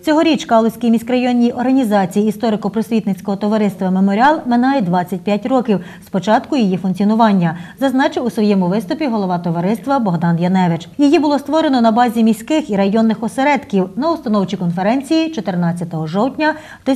Цьогоріч Калузькій міськрайонній організації історико-просвітницького товариства «Меморіал» минає 25 років з початку її функціонування, зазначив у своєму виступі голова товариства Богдан Яневич. Її було створено на базі міських і районних осередків на установчій конференції 14 жовтня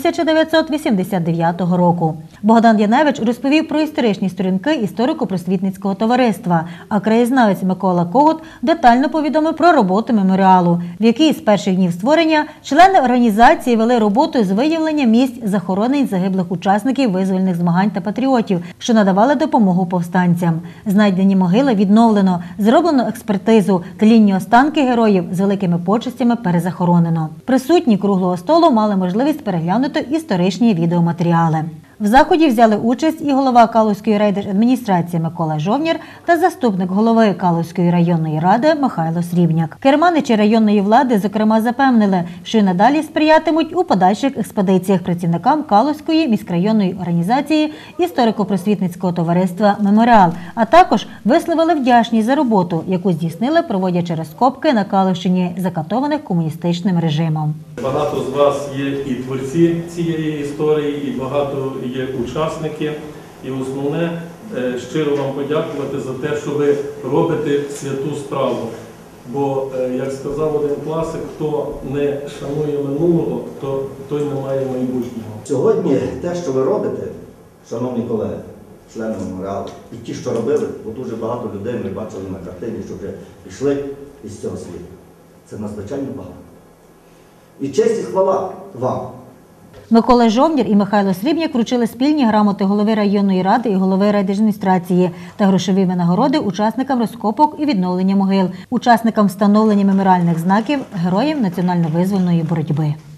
1989 року. Богдан Яневич розповів про історичні сторінки історико-просвітницького товариства, а краєзнавець Микола Когут детально повідомив про роботу «Меморіалу», в якій з перших днів створення члени організації вели роботу з виявлення місць захоронень загиблих учасників визвольних змагань та патріотів, що надавали допомогу повстанцям. Знайдені могили відновлено, зроблено експертизу, тлінні останки героїв з великими почестями перезахоронено. Присутні круглого столу мали можливість переглянути історичні відеоматеріали. В заході взяли участь і голова Калузької райдержадміністрації Микола Жовнір та заступник голови Калузької районної ради Михайло Срібняк. Керманичі районної влади, зокрема, запевнили, що й надалі сприятимуть у подальших експедиціях працівникам Калузької міськрайонної організації історико-просвітницького товариства «Меморіал», а також висловили вдячність за роботу, яку здійснили, проводячи розкопки на Калущині, закатованих комуністичним режимом. Багато з вас є і творці цієї історії, і багато є учасники. І основне, щиро вам подякувати за те, що ви робите святу справу. Бо, як сказав один класик, хто не шанує минулого, то той не має майбутнього. Сьогодні те, що ви робите, шановні колеги, члени «Меморіалу», і ті, що робили, бо дуже багато людей ми бачили на картині, що вже пішли із цього світу. Це надзвичайно багато. І честь і хвала вам. Микола Жовнір і Михайло Срібняк вручили спільні грамоти голови районної ради і голови райдержадміністрації та грошові винагороди учасникам розкопок і відновлення могил, учасникам встановлення меморіальних знаків героїв національно-визвольної боротьби.